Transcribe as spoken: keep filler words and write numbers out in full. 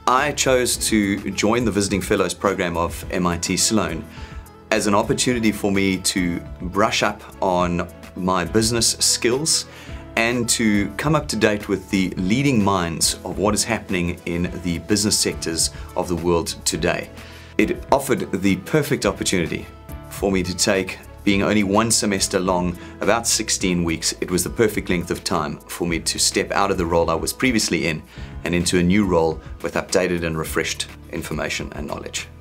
I chose to join the Visiting Fellows program of M I T Sloan as an opportunity for me to brush up on my business skills and to come up to date with the leading minds of what is happening in the business sectors of the world today. It offered the perfect opportunity for me to take, being only one semester long, about sixteen weeks, it was the perfect length of time for me to step out of the role I was previously in and into a new role with updated and refreshed information and knowledge.